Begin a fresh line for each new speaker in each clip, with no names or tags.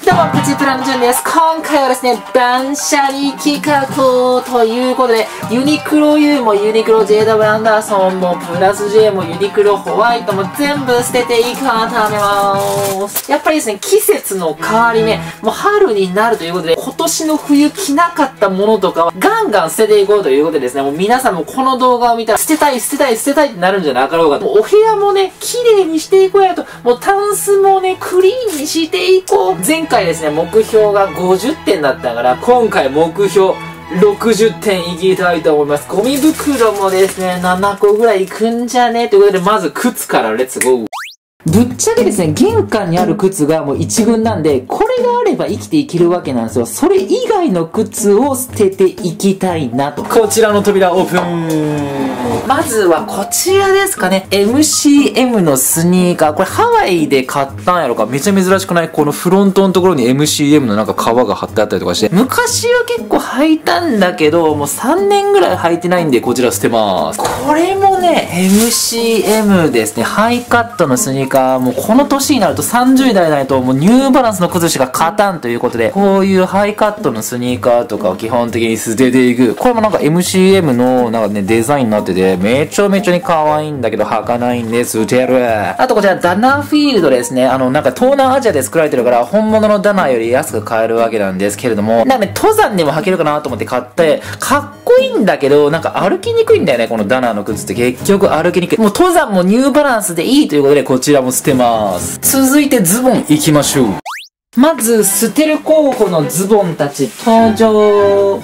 どうも、プチプラのジュンです。今回はですね、断捨離企画ということで、ユニクロ U もユニクロ JW アンダーソンもプラス J もユニクロホワイトも全部捨てていいかなと思います。やっぱりですね、季節の変わり目、もう春になるということで、今年の冬着なかったものとかはガンガン捨てていこうということでですね、もう皆さんもこの動画を見たら捨てたい捨てたい捨てたいってなるんじゃなかろうかと。もうお部屋もね、綺麗にしていこうやと。もうタンスもね、クリーンにしていこう。前回ですね、目標が50点だったから、今回目標60点いきたいと思います。ゴミ袋もですね、7個ぐらいいくんじゃねということで、まず靴からレッツゴー。ぶっちゃけですね、玄関にある靴がもう一軍なんで、これがあれば生きていけるわけなんですよ。それ以外の靴を捨てていきたいなと。こちらの扉オープン。まずはこちらですかね。MCM のスニーカー。これハワイで買ったんやろか。めちゃ珍しくない？このフロントのところに MCM のなんか革が貼ってあったりとかして。昔は結構履いたんだけど、もう3年ぐらい履いてないんで、こちら捨てます。これもね、MCM ですね。ハイカットのスニーカー。もうこの年になると30代になるともうニューバランスの靴しか勝たんということで、こういうハイカットのスニーカーとかを基本的に捨てていく。これもなんか MCM のなんかねデザインになってて、めちゃめちゃに可愛いんだけど履かないんで捨てる。あとこちらダナーフィールドですね。なんか東南アジアで作られてるから本物のダナーより安く買えるわけなんですけれども、なんかね登山でも履けるかなと思って買って、かっこいいんだけどなんか歩きにくいんだよね、このダナーの靴って。結局歩きにくい。もう登山もニューバランスでいいということで、こちらも捨てます。続いてズボン行きましょう。まず捨てる候補のズボンたち登場。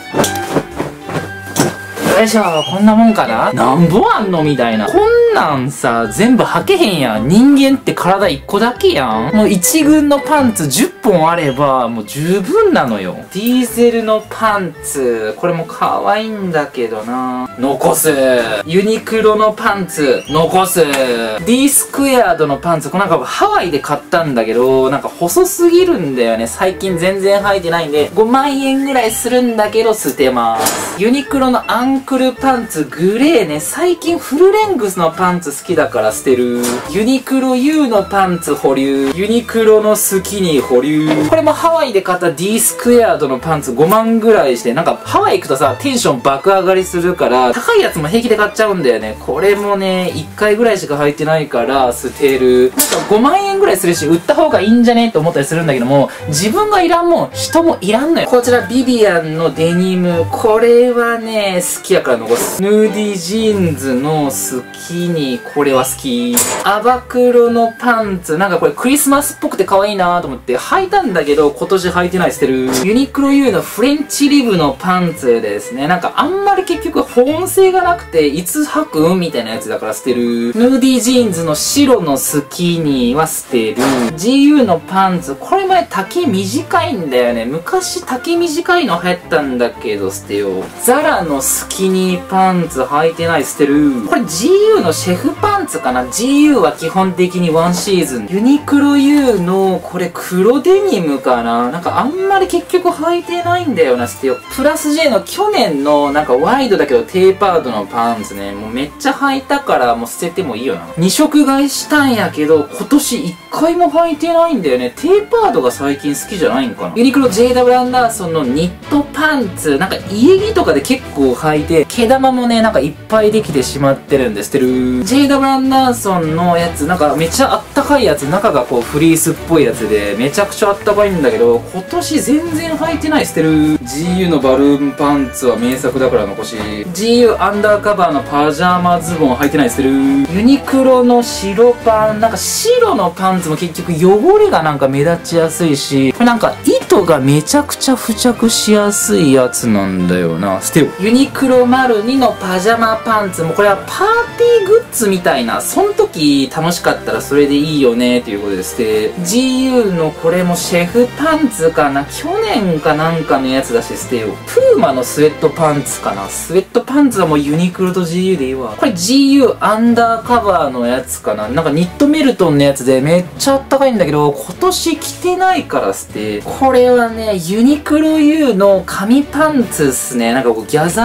よいしょ、こんなもんかな。なんぼあんのみたいな。こんなんさ、全部履けへんやん。人間って体1個だけやん。もう1軍のパンツ10本あれば、もう十分なのよ。ディーゼルのパンツ。これも可愛いんだけどな。残す。ユニクロのパンツ。残す。D スクエアードのパンツ。これなんかハワイで買ったんだけど、なんか細すぎるんだよね。最近全然履いてないんで、5万円ぐらいするんだけど捨てます。ユニクロのアンクルパンツグレーね。最近フルレングスのパンツ好きだから捨てる。ユニクロ U のパンツ保留。ユニクロのスキニー保留。これもハワイで買った D スクエアードのパンツ5万ぐらいして、なんかハワイ行くとさ、テンション爆上がりするから、高いやつも平気で買っちゃうんだよね。これもね、1回ぐらいしか履いてないから捨てる。なんか5万円ぐらいするし、売った方がいいんじゃねって思ったりするんだけども、自分がいらんもん、人もいらんのよ。こちらビビアンのデニム。これはね、好きやから残す。ヌーディジーンズのスキニー、これは好き。アバクロのパンツ、なんかこれクリスマスっぽくて可愛いなと思って履いたんだけど、今年履いてない、捨てる。ユニクロ U のフレンチリブのパンツですね。なんかあんまり結局保温性がなくて、いつ履くみたいなやつだから捨てる。ヌーディジーンズの白のスキニーは捨てる。GU のパンツ、これ前丈短いんだよね。昔丈短いの流行ったんだけど捨てよう。ザラのスキニーパンツ履いてない、捨てる。これ GU のシェフパンツかな。 GU は基本的にワンシーズン。ユニクロ U のこれ黒デニムかな。なんかあんまり結局履いてないんだよな、捨てよう。プラス J の去年のなんかワイドだけどテーパードのパンツね、もうめっちゃ履いたからもう捨ててもいいよな。2色買いしたんやけど今年1回も履いてないんだよね。テーパードが最近好きじゃないんかな。ユニクロ JW アンダーソンのニットパンツ、なんか家着とかで結構履いて、毛玉もねなんかいっぱいできてしまってるんで捨てる。 JW アンダーソンのやつ、なんかめっちゃあったかいやつ、中がこうフリースっぽいやつでめちゃくちゃあったかいんだけど、今年全然履いてない、捨てる。 GU のバルーンパンツは名作だから残し。 GU アンダーカバーのパジャマズボン履いてない、捨てる。ユニクロの白パン、なんか白のパンツも結局汚れがなんか目立ちやすいし、これなんか糸がめちゃくちゃ付着しやすいやつなんだよな、捨てよう。ユニクロ丸2のパジャマパンツもこれはパーティーグッズみたいな、そん時楽しかったらそれでいいよねということで捨て。 GU のこれもシェフパンツかな、去年かなんかのやつだし捨てよう。プーマのスウェットパンツかな。スウェットパンツはもうユニクロと GU でいいわ。これ GU アンダーカバーのやつかな。なんかニットメルトンのやつでめっちゃあったかいんだけど今年着てないから捨て。これはねユニクロ U の紙パンツっすね。なんかこうギャザーが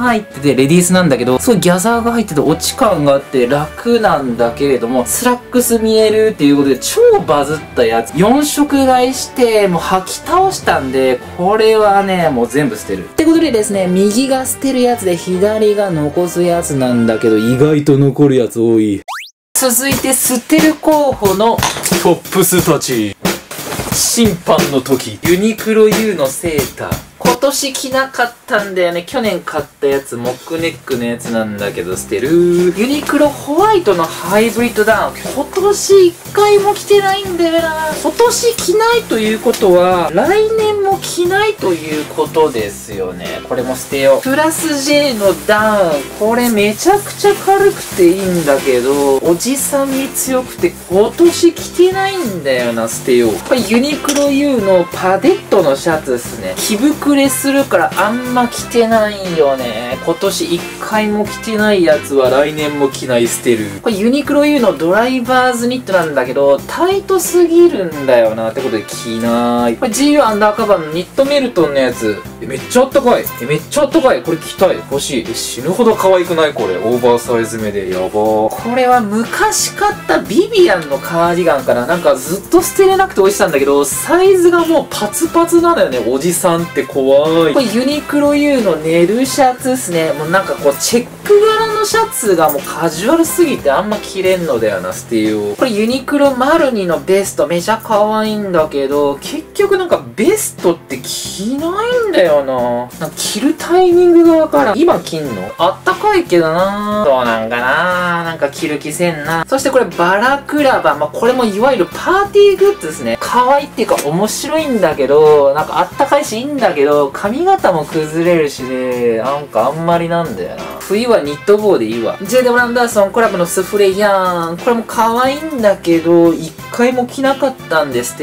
入っててレディースなんだけど、すごいギャザーが入ってて落ち感があって楽なんだけれども、スラックス見えるっていうことで超バズったやつ。4色買いして、もう履き倒したんで、これはね、もう全部捨てる。ってことでですね、右が捨てるやつで左が残すやつなんだけど、意外と残るやつ多い。続いて捨てる候補のトップスたち。審判の時。ユニクロ U のセーター。今年着なかったんだよね。去年買ったやつ、モックネックのやつなんだけど捨てる。ユニクロホワイトのハイブリッドダウン。今年1回も着てないんだよな。今年着ないということは、来年も着ないということですよね。これも捨てよう。プラス J のダウン。これめちゃくちゃ軽くていいんだけど、おじさんに強くて今年着てないんだよな。捨てよう。これユニクロ U のパデットのシャツですね。着膨れするからあんま着てないよね。今年1回も着てないやつは来年も着ない。捨てる。これユニクロ U のドライバーズニットなんだけど、タイトすぎるんだよな。ってことで着ない。これ GU アンダーカバーのニットメルトンのやつ。めっちゃあったかい。めっちゃあったかい。これ着たい。欲しい。死ぬほど可愛くないこれ。オーバーサイズ目で。やばー。これは昔買ったビビアンのカーディガンかな。なんかずっと捨てれなくて落ちたんだけど、サイズがもうパツパツなのよね。おじさんって怖い。これユニクロ U のネルシャツっすね。もうなんかこうチェック柄のシャツがもうカジュアルすぎてあんま着れんのだよな。捨てよう。これユニクロマルニのベストめちゃ可愛いんだけど、結局なんかベストって着ないんだよな。なんか着るタイミングがわからん。今着んのあったかいけどな。どうなんかな。なんか着る気せんな。そしてこれバラクラバ。まあ、これもいわゆるパーティーグッズですね。可愛いっていうか面白いんだけど、なんかあったかいしいいんだけど、髪型も崩れるしね、なんかあんまりなんだよな。冬はニット帽でいいわ。ジェイデブ・ランダーソンコラボのスフレやん。これも可愛いんだけど、一回も着なかったんですって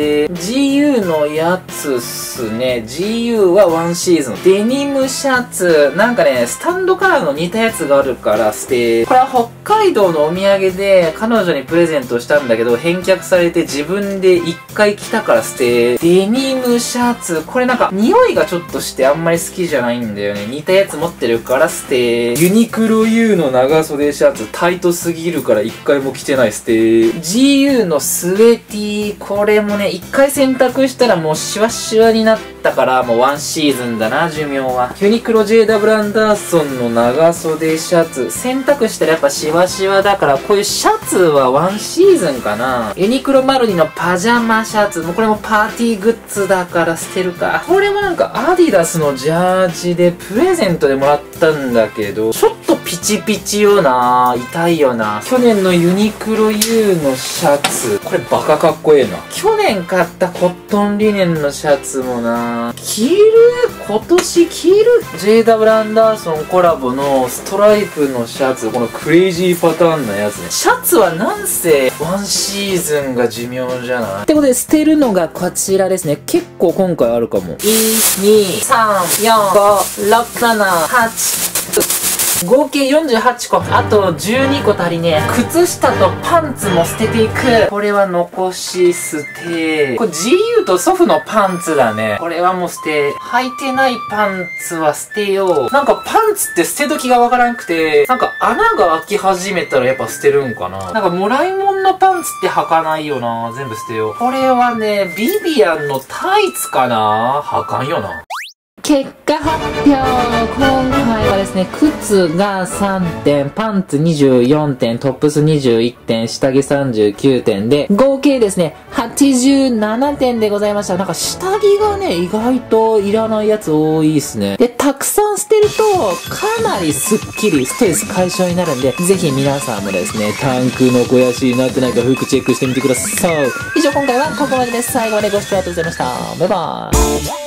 。GU のやつっすね。GU はワンシーズン。デニムシャツ。なんかね、スタンドカラーの似たやつがあるから捨て。これは北海道のお土産で彼女にプレゼントしたんだけど、返却されて自分で一回着たから捨て。デニムシャツ。これなんか匂いがちょっとしてあんまり好きじゃないんだよね。似たやつ持ってるから捨て。ユニクロ U の長袖シャツタイトすぎるから一回も着てない。捨て。GU のスウェティ。これもね、一回洗濯したらもうシワシワになったからもうワンシーズンだな、寿命は。ユニクロ JW アンダーソンの長袖シャツ。洗濯したらやっぱシワシワだから、こういうシャツはワンシーズンかな。ユニクロマルニのパジャマシャツ。もうこれもパーティーグッズだから捨てるか。これもなんかアディダスのジャージでプレゼントでもらったんだけど、ちょっとピチピチよな。痛いよな。去年のユニクロ U のシャツ。これバカかっこええな。去年買ったコットンリネンのシャツもな。着る？今年着る？ JW アンダーソンコラボのストライプのシャツ。このクレイジーパターンのやつね。シャツはなんせワンシーズンが寿命じゃない？ってことで捨てるのがこちらですね。結構今回あるかも。1、2、3、4、5、6、7、8。合計48個。あと12個足りねえ。靴下とパンツも捨てていく。これは残し捨て。これ GU とソフのパンツだね。これはもう捨て。履いてないパンツは捨てよう。なんかパンツって捨て時がわからんくて、なんか穴が開き始めたらやっぱ捨てるんかな。なんかもらいもんのパンツって履かないよな。全部捨てよう。これはね、ビビアンのタイツかな。履かんよな。結果発表。今回はですね、靴が3点、パンツ24点、トップス21点、下着39点で、合計ですね、87点でございました。なんか下着がね、意外といらないやつ多いですね。で、たくさん捨てると、かなりスッキリ、ストレス解消になるんで、ぜひ皆さんもですね、タンクの肥やしになってないか服チェックしてみてください。以上、今回はここまでです。最後までご視聴ありがとうございました。バイバーイ。